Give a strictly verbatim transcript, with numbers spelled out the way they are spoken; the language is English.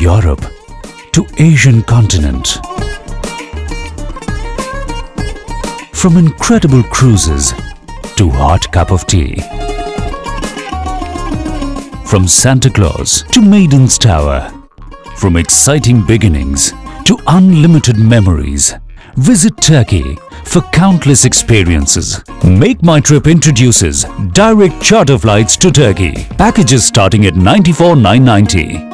Europe to Asian continent. From incredible cruises to hot cup of tea. From Santa Claus to Maiden's Tower. From exciting beginnings to unlimited memories. Visit Turkey for countless experiences. MakeMyTrip introduces direct charter flights to Turkey. Packages starting at ninety-four thousand nine hundred ninety.